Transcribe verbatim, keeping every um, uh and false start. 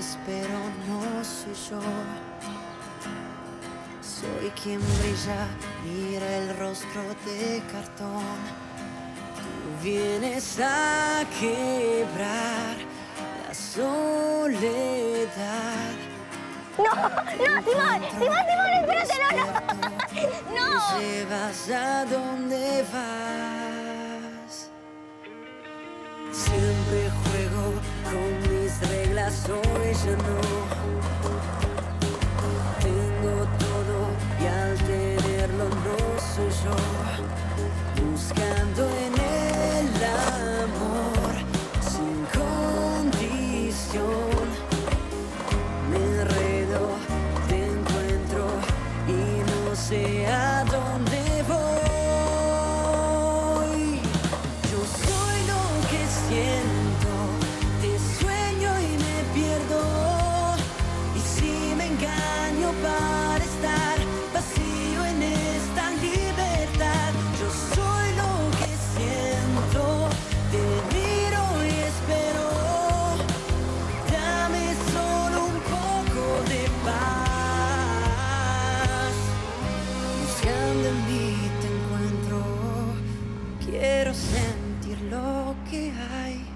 espero no soy yo. Soy quien brilla, mira el rostro de cartón. Tú vienes a quebrar la soledad. No, no, Simón, Simón, Simón, espérate, no, no. No. Me llevas a donde vas. Siempre juego con mis reglas, hoy ya no. Tengo todo y al tenerlo no soy yo. Buscando en el amor sin condición. Me enredo, te encuentro y no sé a dónde voy. Yo soy lo que siento, te sueño y me pierdo. Y si me engaño para estar vacío en esta libertad, yo soy lo que siento, te miro y espero. Dame solo un poco de paz. Buscando en mí te encuentro. Quiero sentir lo que hay.